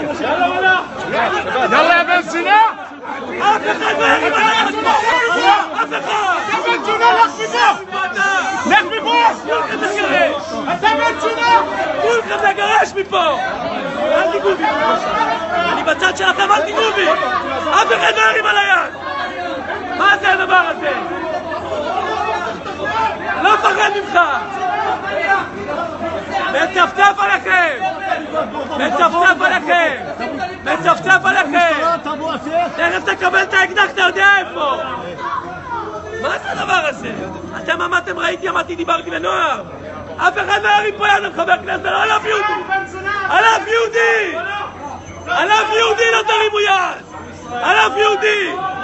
יאללה יא בן שנאה! אף אחד לא ירים על היד פה! אף אחד! אתה בן תשונה, לך מפה! לך מפה! כולכם לגרש! אתה בן תשונה! כולכם לגרש מפה! אל תיגעו בי! אני בצד שלכם, אל תיגעו בי! אף אחד לא ירים על היד! מה זה הדבר הזה? לא מפחד ממך! מצפצף עליכם! מצפצף עליכם! מצפצף עליכם! תכף תקבל את האקדח, אתה יודע איפה! מה זה הדבר הזה? אתם אמרתם, ראיתי, אמרתי, דיברתי לנוער! אף אחד לא ירים פה יד על חבר כנסת, לא עליו יהודי! עליו יהודי! עליו יהודי לא תרימו יד! עליו יהודי!